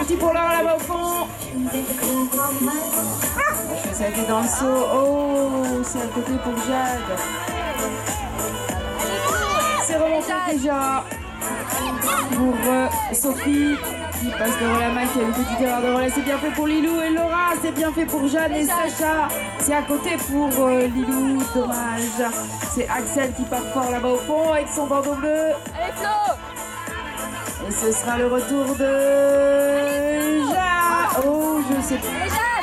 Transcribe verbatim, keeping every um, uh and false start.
parti pour Laura là-bas au fond. Ah, ça a été dans le saut. Oh, c'est à côté pour Jade. C'est remonté déjà pour euh, Sophie qui passe de relais à Mike, qui a une petite erreur de relais. C'est bien fait pour Lilou et Laura. C'est bien fait pour Jeanne et Sacha. C'est à côté pour euh, Lilou. Dommage. C'est Axel qui part fort là-bas au fond avec son bandeau bleu. Allez Flo. Et ce sera le retour de Jade. Oh, je sais pas.